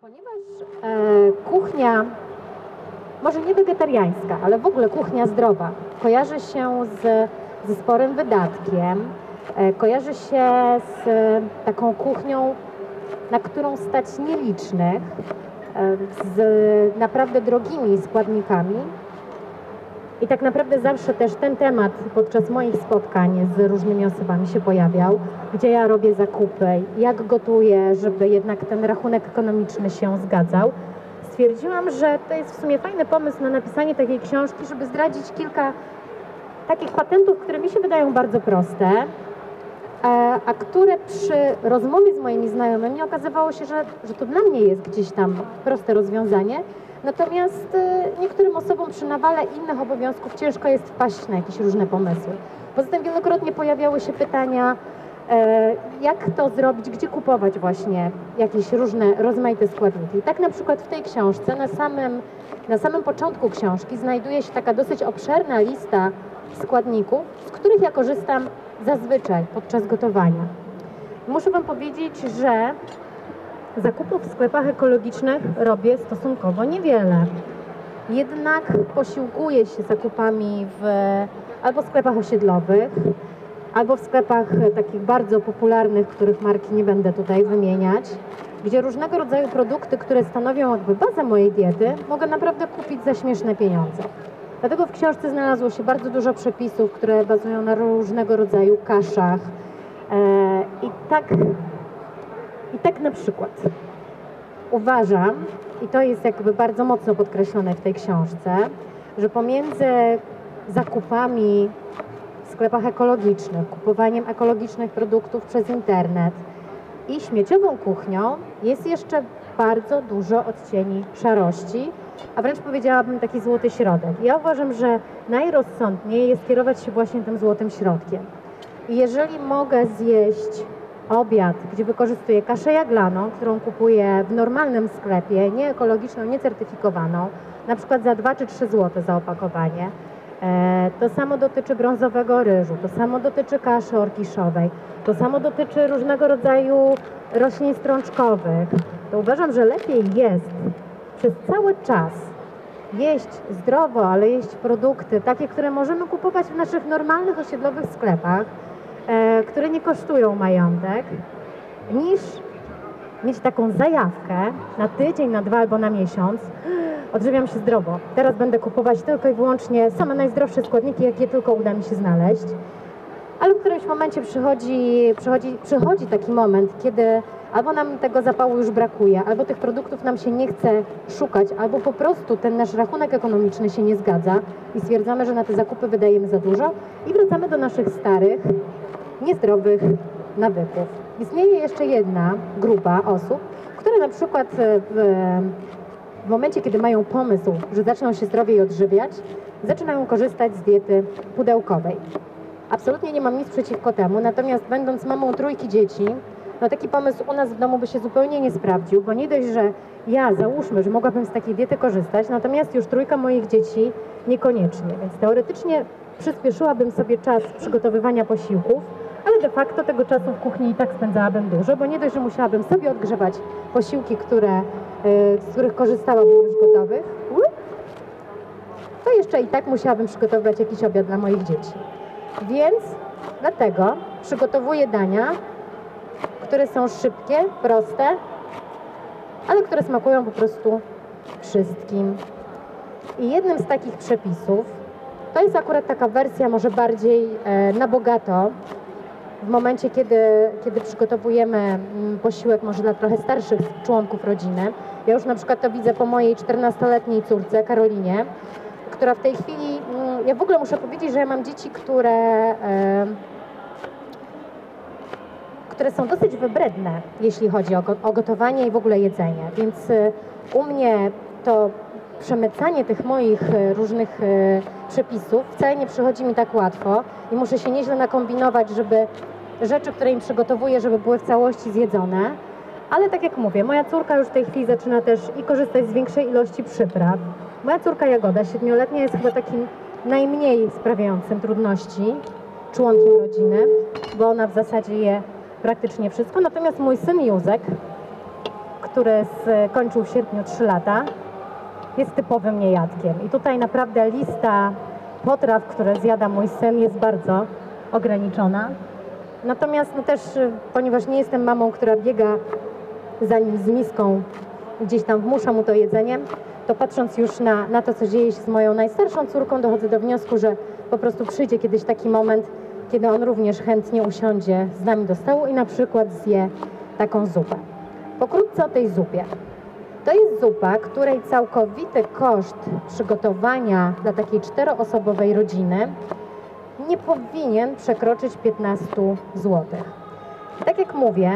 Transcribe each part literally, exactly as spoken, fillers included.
Ponieważ e, kuchnia, może nie wegetariańska, ale w ogóle kuchnia zdrowa, kojarzy się z, ze sporym wydatkiem, e, kojarzy się z e, taką kuchnią, na którą stać nielicznych, e, z naprawdę drogimi składnikami. I tak naprawdę zawsze też ten temat podczas moich spotkań z różnymi osobami się pojawiał, gdzie ja robię zakupy, jak gotuję, żeby jednak ten rachunek ekonomiczny się zgadzał. Stwierdziłam, że to jest w sumie fajny pomysł na napisanie takiej książki, żeby zdradzić kilka takich patentów, które mi się wydają bardzo proste, a które przy rozmowie z moimi znajomymi okazywało się, że, że to dla mnie jest gdzieś tam proste rozwiązanie. Natomiast niektórym osobom przy nawale innych obowiązków ciężko jest wpaść na jakieś różne pomysły. Poza tym wielokrotnie pojawiały się pytania, jak to zrobić, gdzie kupować właśnie jakieś różne rozmaite składniki. Tak na przykład w tej książce, na samym, na samym początku książki znajduje się taka dosyć obszerna lista składników, z których ja korzystam zazwyczaj podczas gotowania. Muszę Wam powiedzieć, że zakupów w sklepach ekologicznych robię stosunkowo niewiele. Jednak posiłkuję się zakupami w albo sklepach osiedlowych, albo w sklepach takich bardzo popularnych, których marki nie będę tutaj wymieniać, gdzie różnego rodzaju produkty, które stanowią jakby bazę mojej diety, mogę naprawdę kupić za śmieszne pieniądze. Dlatego w książce znalazło się bardzo dużo przepisów, które bazują na różnego rodzaju kaszach. I tak I tak na przykład uważam, i to jest jakby bardzo mocno podkreślone w tej książce, że pomiędzy zakupami w sklepach ekologicznych, kupowaniem ekologicznych produktów przez internet i śmieciową kuchnią jest jeszcze bardzo dużo odcieni szarości, a wręcz powiedziałabym taki złoty środek. Ja uważam, że najrozsądniej jest kierować się właśnie tym złotym środkiem. I jeżeli mogę zjeść obiad, gdzie wykorzystuję kaszę jaglaną, którą kupuję w normalnym sklepie, nie ekologiczną, nie certyfikowaną, na przykład za dwa czy trzy złote za opakowanie. To samo dotyczy brązowego ryżu, to samo dotyczy kaszy orkiszowej, to samo dotyczy różnego rodzaju roślin strączkowych. To uważam, że lepiej jest przez cały czas jeść zdrowo, ale jeść produkty takie, które możemy kupować w naszych normalnych osiedlowych sklepach, które nie kosztują majątek, niż mieć taką zajawkę na tydzień, na dwa albo na miesiąc. Odżywiam się zdrowo. Teraz będę kupować tylko i wyłącznie same najzdrowsze składniki, jakie tylko uda mi się znaleźć. Ale w którymś momencie przychodzi, przychodzi, przychodzi taki moment, kiedy albo nam tego zapału już brakuje, albo tych produktów nam się nie chce szukać, albo po prostu ten nasz rachunek ekonomiczny się nie zgadza i stwierdzamy, że na te zakupy wydajemy za dużo i wracamy do naszych starych, niezdrowych nawyków. Istnieje jeszcze jedna grupa osób, które na przykład w, w momencie, kiedy mają pomysł, że zaczną się zdrowiej odżywiać, zaczynają korzystać z diety pudełkowej. Absolutnie nie mam nic przeciwko temu, natomiast będąc mamą trójki dzieci, no taki pomysł u nas w domu by się zupełnie nie sprawdził, bo nie dość, że ja, załóżmy, że mogłabym z takiej diety korzystać, natomiast już trójka moich dzieci niekoniecznie, więc teoretycznie przyspieszyłabym sobie czas przygotowywania posiłków, ale de facto tego czasu w kuchni i tak spędzałabym dużo, bo nie dość, że musiałabym sobie odgrzewać posiłki, które, z których korzystałabym już gotowych, to jeszcze i tak musiałabym przygotowywać jakiś obiad dla moich dzieci. Więc dlatego przygotowuję dania, które są szybkie, proste, ale które smakują po prostu wszystkim. I jednym z takich przepisów, to jest akurat taka wersja może bardziej e, na bogato, w momencie, kiedy, kiedy przygotowujemy posiłek może dla trochę starszych członków rodziny. Ja już na przykład to widzę po mojej czternastoletniej córce, Karolinie, która w tej chwili, ja w ogóle muszę powiedzieć, że ja mam dzieci, które, e, które są dosyć wybredne, jeśli chodzi o, o gotowanie i w ogóle jedzenie, więc e, u mnie to przemycanie tych moich różnych e, przepisów wcale nie przychodzi mi tak łatwo i muszę się nieźle nakombinować, żeby rzeczy, które im przygotowuję, żeby były w całości zjedzone. Ale tak jak mówię, moja córka już w tej chwili zaczyna też i korzystać z większej ilości przypraw. Moja córka Jagoda, siedmioletnia, jest chyba takim najmniej sprawiającym trudności członkiem rodziny, bo ona w zasadzie je praktycznie wszystko. Natomiast mój syn Józek, który skończył w sierpniu trzy lata, jest typowym niejadkiem. I tutaj naprawdę lista potraw, które zjada mój syn, jest bardzo ograniczona. Natomiast no też, ponieważ nie jestem mamą, która biega za nim z miską, gdzieś tam wmusza mu to jedzenie, to patrząc już na, na to, co dzieje się z moją najstarszą córką, dochodzę do wniosku, że po prostu przyjdzie kiedyś taki moment, kiedy on również chętnie usiądzie z nami do stołu i na przykład zje taką zupę. Pokrótce o tej zupie. To jest zupa, której całkowity koszt przygotowania dla takiej czteroosobowej rodziny nie powinien przekroczyć piętnaście złotych. Tak jak mówię,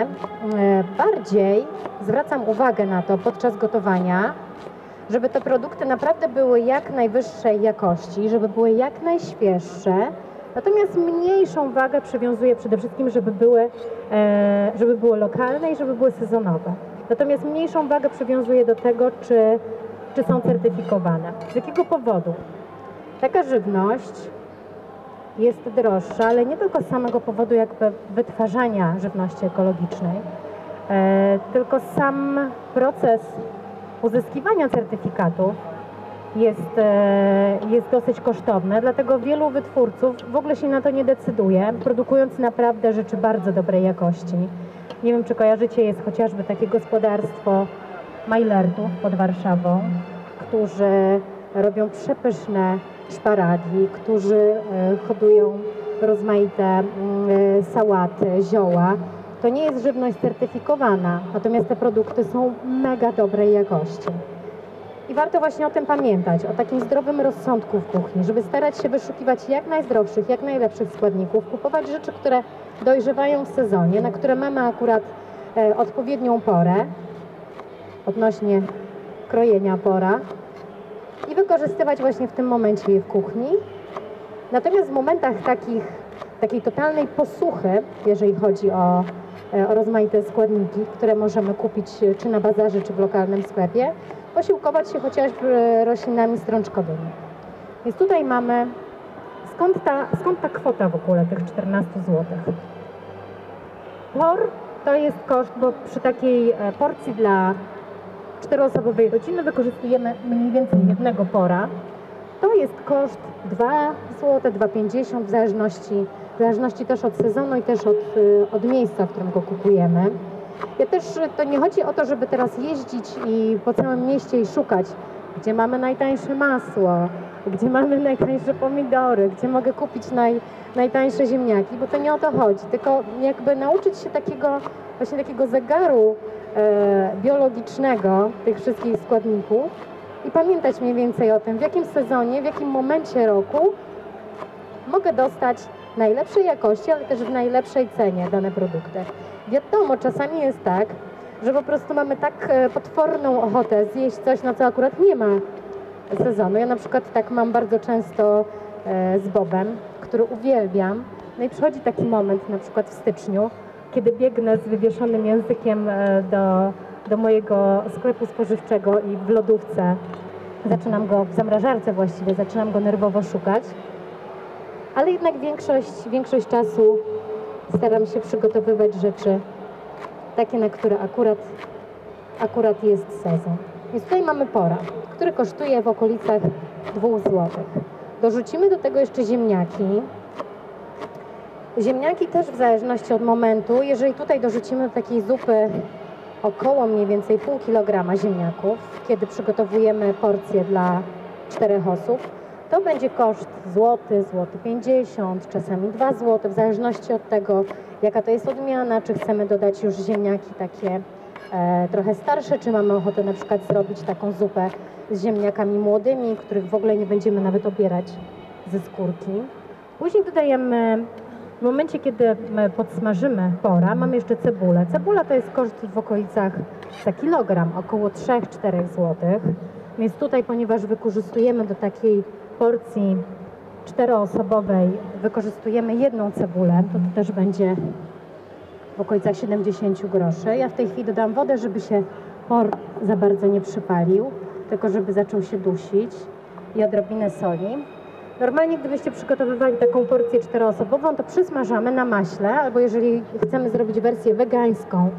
bardziej zwracam uwagę na to podczas gotowania, żeby te produkty naprawdę były jak najwyższej jakości, żeby były jak najświeższe, natomiast mniejszą wagę przywiązuję przede wszystkim, żeby były, żeby były lokalne i żeby były sezonowe. Natomiast mniejszą wagę przywiązuję do tego, czy, czy są certyfikowane. Z jakiego powodu? Taka żywność jest droższa, ale nie tylko z samego powodu jakby wytwarzania żywności ekologicznej, e, tylko sam proces uzyskiwania certyfikatów jest, e, jest dosyć kosztowny, dlatego wielu wytwórców w ogóle się na to nie decyduje, produkując naprawdę rzeczy bardzo dobrej jakości. Nie wiem, czy kojarzycie, jest chociażby takie gospodarstwo Majlertów pod Warszawą, którzy robią przepyszne szparagi, którzy hodują rozmaite sałaty, zioła. To nie jest żywność certyfikowana, natomiast te produkty są mega dobrej jakości. I warto właśnie o tym pamiętać, o takim zdrowym rozsądku w kuchni, żeby starać się wyszukiwać jak najzdrowszych, jak najlepszych składników, kupować rzeczy, które dojrzewają w sezonie, na które mamy akurat e, odpowiednią porę, odnośnie krojenia pora, i wykorzystywać właśnie w tym momencie je w kuchni. Natomiast w momentach takich, takiej totalnej posuchy, jeżeli chodzi o, o rozmaite składniki, które możemy kupić czy na bazarze, czy w lokalnym sklepie, posiłkować się chociażby roślinami strączkowymi. Więc tutaj mamy, skąd ta, skąd ta kwota w ogóle tych czternaście złotych? Por to jest koszt, bo przy takiej porcji dla czteroosobowej rodziny wykorzystujemy mniej więcej jednego pora. To jest koszt dwa złote, dwa pięćdziesiąt w zależności, w zależności też od sezonu i też od, od miejsca, w którym go kupujemy. Ja też, to nie chodzi o to, żeby teraz jeździć i po całym mieście i szukać, gdzie mamy najtańsze masło, gdzie mamy najtańsze pomidory, gdzie mogę kupić naj, najtańsze ziemniaki, bo to nie o to chodzi, tylko jakby nauczyć się takiego, właśnie takiego zegaru e, biologicznego tych wszystkich składników i pamiętać mniej więcej o tym, w jakim sezonie, w jakim momencie roku mogę dostać najlepszej jakości, ale też w najlepszej cenie dane produkty. Wiadomo, czasami jest tak, że po prostu mamy tak potworną ochotę zjeść coś, na co akurat nie ma sezonu. Ja na przykład tak mam bardzo często z bobem, który uwielbiam. No i przychodzi taki moment, na przykład w styczniu, kiedy biegnę z wywieszonym językiem do, do mojego sklepu spożywczego i w lodówce zaczynam go, w zamrażarce właściwie, zaczynam go nerwowo szukać. Ale jednak większość, większość czasu staram się przygotowywać rzeczy takie, na które akurat, akurat jest sezon. Więc tutaj mamy pora, który kosztuje w okolicach dwóch złotych. Dorzucimy do tego jeszcze ziemniaki. Ziemniaki też w zależności od momentu, jeżeli tutaj dorzucimy do takiej zupy około mniej więcej pół kilograma ziemniaków, kiedy przygotowujemy porcję dla czterech osób, to będzie koszt złoty, złoty pięćdziesiąt, czasami dwa złote, w zależności od tego, jaka to jest odmiana, czy chcemy dodać już ziemniaki takie e, trochę starsze, czy mamy ochotę na przykład zrobić taką zupę z ziemniakami młodymi, których w ogóle nie będziemy nawet obierać ze skórki. Później dodajemy, w momencie kiedy podsmażymy pora, mamy jeszcze cebulę. Cebula to jest koszt w okolicach za kilogram, około trzy do czterech złotych. Więc tutaj, ponieważ wykorzystujemy do takiej porcji czteroosobowej, wykorzystujemy jedną cebulę, to to też będzie w okolicach siedemdziesiąt groszy. Ja w tej chwili dodam wodę, żeby się por za bardzo nie przypalił, tylko żeby zaczął się dusić, i odrobinę soli. Normalnie, gdybyście przygotowywali taką porcję czteroosobową, to przysmażamy na maśle, albo jeżeli chcemy zrobić wersję wegańską,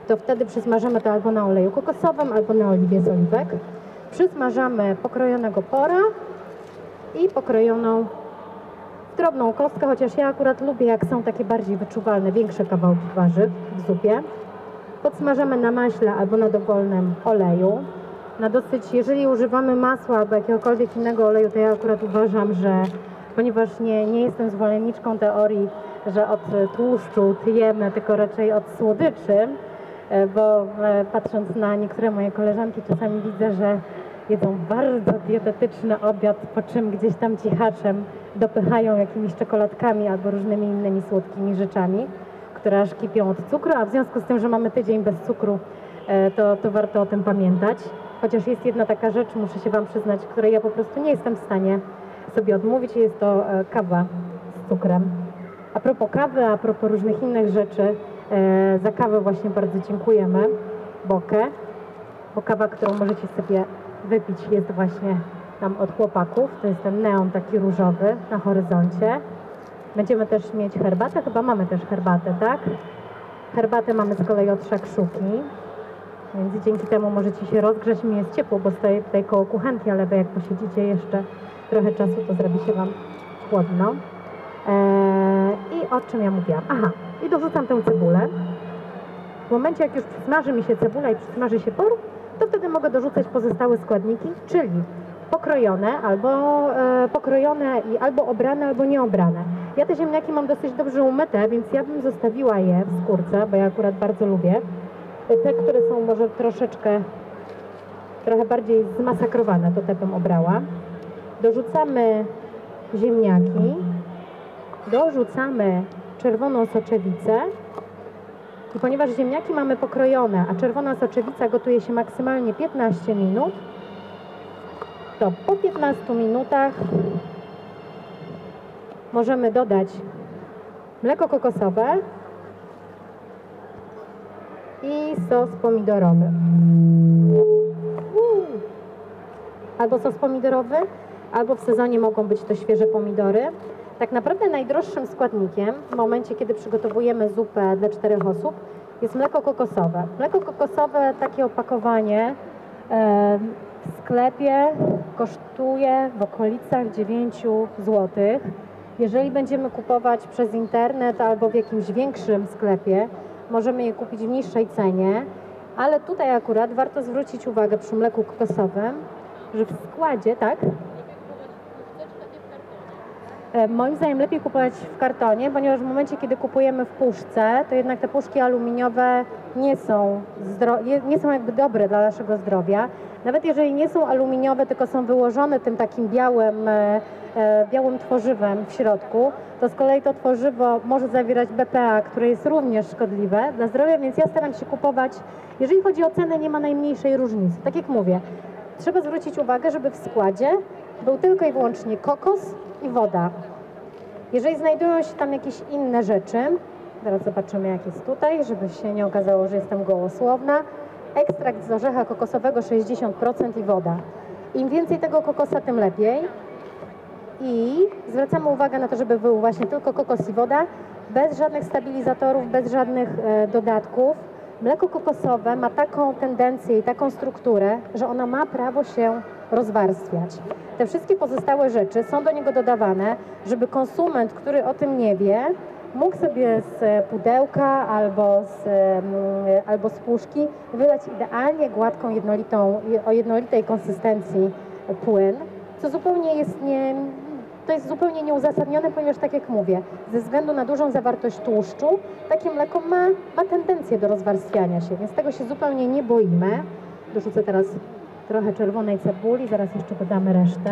to wtedy przysmażymy to albo na oleju kokosowym, albo na oliwie z oliwek. Przysmażamy pokrojonego pora i pokrojoną drobną kostkę, chociaż ja akurat lubię, jak są takie bardziej wyczuwalne, większe kawałki warzyw w zupie. Podsmażamy na maśle albo na dowolnym oleju. Na dosyć, jeżeli używamy masła albo jakiegokolwiek innego oleju, to ja akurat uważam, że ponieważ nie, nie jestem zwolenniczką teorii, że od tłuszczu tyjemy, tylko raczej od słodyczy, bo patrząc na niektóre moje koleżanki, czasami widzę, że jedzą bardzo dietetyczny obiad, po czym gdzieś tam cichaczem dopychają jakimiś czekoladkami albo różnymi innymi słodkimi rzeczami, które aż kipią od cukru, a w związku z tym, że mamy tydzień bez cukru, to, to warto o tym pamiętać. Chociaż jest jedna taka rzecz, muszę się Wam przyznać, której ja po prostu nie jestem w stanie sobie odmówić, jest to kawa z cukrem. A propos kawy, a propos różnych innych rzeczy, za kawę właśnie bardzo dziękujemy Bokę, bo kawa, którą możecie sobie wypić, jest właśnie tam od chłopaków. To jest ten neon taki różowy na horyzoncie. Będziemy też mieć herbatę, chyba mamy też herbatę, tak? Herbatę mamy z kolei od Szakszuki, więc dzięki temu możecie się rozgrzać. Mi jest ciepło, bo stoję tutaj koło kuchenki, ale wy jak posiedzicie jeszcze trochę czasu, to zrobi się Wam chłodno. Eee, I o czym ja mówiłam? Aha, i dorzucam tę cebulę. W momencie, jak już przysmaży mi się cebula i przysmaży się por, to wtedy mogę dorzucać pozostałe składniki, czyli pokrojone albo e, pokrojone i albo obrane, albo nieobrane. Ja te ziemniaki mam dosyć dobrze umyte, więc ja bym zostawiła je w skórce, bo ja akurat bardzo lubię. Te, które są może troszeczkę, trochę bardziej zmasakrowane, to te bym obrała. Dorzucamy ziemniaki, dorzucamy czerwoną soczewicę. I ponieważ ziemniaki mamy pokrojone, a czerwona soczewica gotuje się maksymalnie piętnaście minut, to po piętnastu minutach możemy dodać mleko kokosowe i sos pomidorowy. Albo sos pomidorowy, albo w sezonie mogą być to świeże pomidory. Tak naprawdę najdroższym składnikiem w momencie, kiedy przygotowujemy zupę dla czterech osób, jest mleko kokosowe. Mleko kokosowe, takie opakowanie w sklepie kosztuje w okolicach dziewięć złotych. Jeżeli będziemy kupować przez internet albo w jakimś większym sklepie, możemy je kupić w niższej cenie, ale tutaj akurat warto zwrócić uwagę przy mleku kokosowym, że w składzie, tak? Moim zdaniem lepiej kupować w kartonie, ponieważ w momencie, kiedy kupujemy w puszce, to jednak te puszki aluminiowe nie są, nie są jakby dobre dla naszego zdrowia. Nawet jeżeli nie są aluminiowe, tylko są wyłożone tym takim białym, białym tworzywem w środku, to z kolei to tworzywo może zawierać B P A, które jest również szkodliwe dla zdrowia, więc ja staram się kupować, jeżeli chodzi o cenę, nie ma najmniejszej różnicy. Tak jak mówię, trzeba zwrócić uwagę, żeby w składzie był tylko i wyłącznie kokos i woda. Jeżeli znajdują się tam jakieś inne rzeczy, zaraz zobaczymy jak jest tutaj, żeby się nie okazało, że jestem gołosłowna. Ekstrakt z orzecha kokosowego sześćdziesiąt procent i woda. Im więcej tego kokosa, tym lepiej. I zwracamy uwagę na to, żeby był właśnie tylko kokos i woda, bez żadnych stabilizatorów, bez żadnych e, dodatków. Mleko kokosowe ma taką tendencję i taką strukturę, że ona ma prawo się rozwarstwiać. Te wszystkie pozostałe rzeczy są do niego dodawane, żeby konsument, który o tym nie wie, mógł sobie z pudełka albo z, albo z puszki wylać idealnie gładką, jednolitą, o jednolitej konsystencji płyn, co zupełnie jest nie, to jest zupełnie nieuzasadnione, ponieważ tak jak mówię, ze względu na dużą zawartość tłuszczu, takie mleko ma, ma tendencję do rozwarstwiania się, więc tego się zupełnie nie boimy. Dorzucę teraz trochę czerwonej cebuli, zaraz jeszcze dodamy resztę.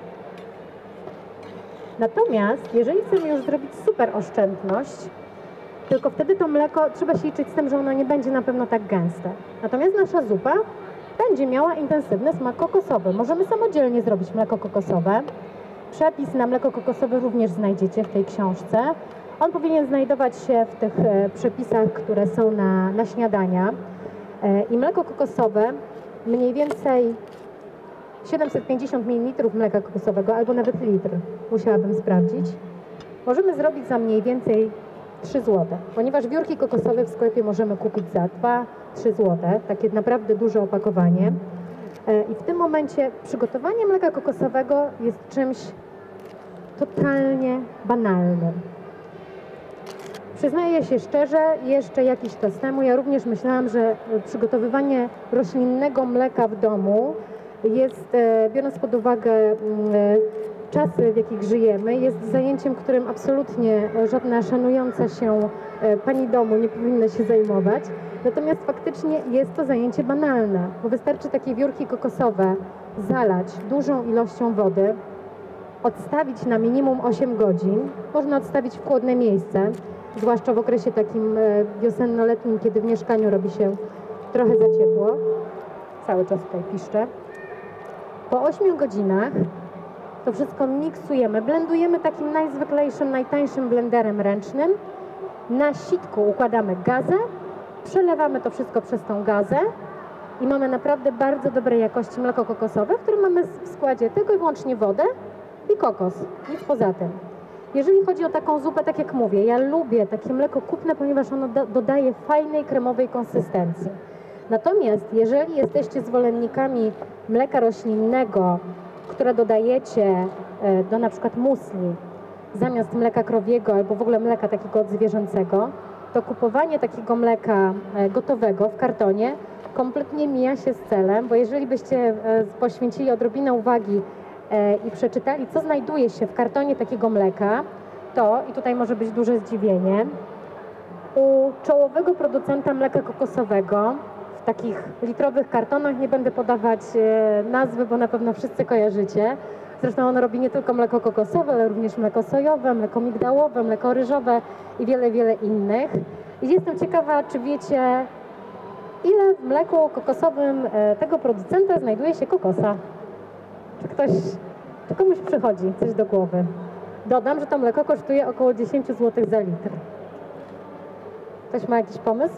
Natomiast jeżeli chcemy już zrobić super oszczędność, tylko wtedy to mleko, trzeba się liczyć z tym, że ono nie będzie na pewno tak gęste. Natomiast nasza zupa będzie miała intensywny smak kokosowy. Możemy samodzielnie zrobić mleko kokosowe. Przepis na mleko kokosowe również znajdziecie w tej książce. On powinien znajdować się w tych przepisach, które są na, na śniadania. I mleko kokosowe, mniej więcej siedemset pięćdziesiąt mililitrów mleka kokosowego, albo nawet litr, musiałabym sprawdzić. Możemy zrobić za mniej więcej trzy złote. Ponieważ wiórki kokosowe w sklepie możemy kupić za dwa trzy złote, takie naprawdę duże opakowanie. I w tym momencie przygotowanie mleka kokosowego jest czymś totalnie banalnym. Przyznaję się szczerze, jeszcze jakiś czas temu ja również myślałam, że przygotowywanie roślinnego mleka w domu jest, biorąc pod uwagę czasy, w jakich żyjemy, jest zajęciem, którym absolutnie żadna szanująca się pani domu nie powinna się zajmować. Natomiast faktycznie jest to zajęcie banalne, bo wystarczy takie wiórki kokosowe zalać dużą ilością wody, odstawić na minimum osiem godzin, można odstawić w chłodne miejsce, zwłaszcza w okresie takim wiosenno-letnim, kiedy w mieszkaniu robi się trochę za ciepło. Cały czas tutaj piszczę. Po ośmiu godzinach to wszystko miksujemy, blendujemy takim najzwyklejszym, najtańszym blenderem ręcznym. Na sitku układamy gazę, przelewamy to wszystko przez tą gazę i mamy naprawdę bardzo dobrej jakości mleko kokosowe, w którym mamy w składzie tylko i wyłącznie wodę i kokos, nic poza tym. Jeżeli chodzi o taką zupę, tak jak mówię, ja lubię takie mleko kupne, ponieważ ono do, dodaje fajnej, kremowej konsystencji. Natomiast jeżeli jesteście zwolennikami mleka roślinnego, które dodajecie do na przykład musli zamiast mleka krowiego albo w ogóle mleka takiego odzwierzęcego, to kupowanie takiego mleka gotowego w kartonie kompletnie mija się z celem, bo jeżeli byście poświęcili odrobinę uwagi i przeczytali, co znajduje się w kartonie takiego mleka, to, i tutaj może być duże zdziwienie, u czołowego producenta mleka kokosowego w takich litrowych kartonach, nie będę podawać nazwy, bo na pewno wszyscy kojarzycie. Zresztą on robi nie tylko mleko kokosowe, ale również mleko sojowe, mleko migdałowe, mleko ryżowe i wiele, wiele innych. I jestem ciekawa, czy wiecie, ile w mleku kokosowym tego producenta znajduje się kokosa? Czy ktoś, czy komuś przychodzi coś do głowy? Dodam, że to mleko kosztuje około dziesięć złotych za litr. Ktoś ma jakiś pomysł?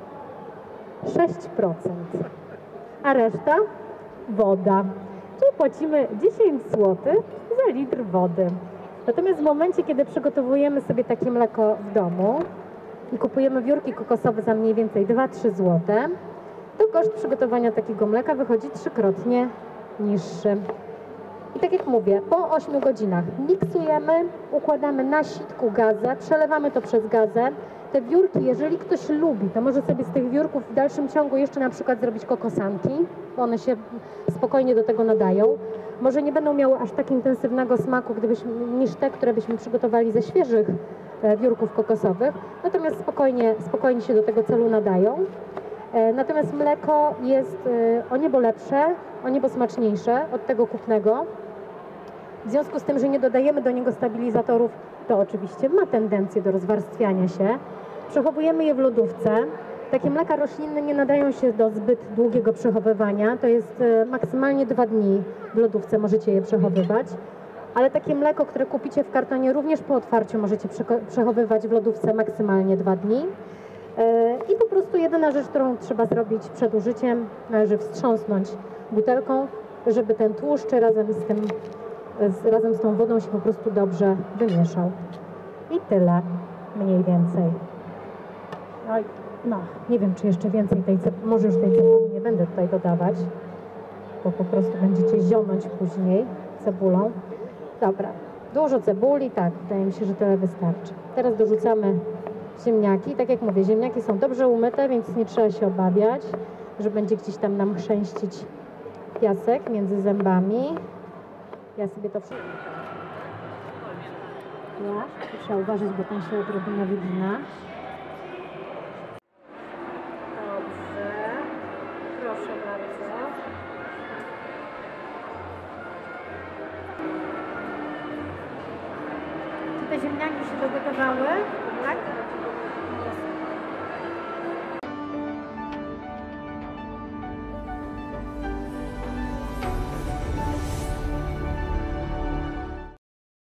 sześć procent. A reszta? Woda. Czyli płacimy dziesięć złotych za litr wody. Natomiast w momencie, kiedy przygotowujemy sobie takie mleko w domu i kupujemy wiórki kokosowe za mniej więcej dwa trzy złote, to koszt przygotowania takiego mleka wychodzi trzykrotnie niższy. I tak jak mówię, po ośmiu godzinach miksujemy, układamy na sitku gazę, przelewamy to przez gazę. Te wiórki, jeżeli ktoś lubi, to może sobie z tych wiórków w dalszym ciągu jeszcze na przykład zrobić kokosanki, bo one się spokojnie do tego nadają. Może nie będą miały aż tak intensywnego smaku gdybyśmy, niż te, które byśmy przygotowali ze świeżych wiórków kokosowych, natomiast spokojnie, spokojnie się do tego celu nadają. Natomiast mleko jest o niebo lepsze, o niebo smaczniejsze od tego kupnego. W związku z tym, że nie dodajemy do niego stabilizatorów, to oczywiście ma tendencję do rozwarstwiania się. Przechowujemy je w lodówce. Takie mleka roślinne nie nadają się do zbyt długiego przechowywania. To jest maksymalnie dwa dni w lodówce możecie je przechowywać. Ale takie mleko, które kupicie w kartonie, również po otwarciu możecie przechowywać w lodówce maksymalnie dwa dni. I po prostu jedyna rzecz, którą trzeba zrobić przed użyciem, należy wstrząsnąć butelką, żeby ten tłuszcz razem z tym, z, razem z tą wodą się po prostu dobrze wymieszał. I tyle, mniej więcej. No, no nie wiem, czy jeszcze więcej tej cebuli, może już tej cebuli nie będę tutaj dodawać, bo po prostu będziecie zionąć później cebulą. Dobra, dużo cebuli, tak, wydaje mi się, że tyle wystarczy. Teraz dorzucamy ziemniaki. Tak jak mówię, ziemniaki są dobrze umyte, więc nie trzeba się obawiać, że będzie gdzieś tam nam chrzęścić piasek między zębami. Ja sobie to wszystko... Ja, trzeba uważać, bo tam się odrobinę wygina. Dobrze. Proszę bardzo. Te ziemniaki się dogotowały.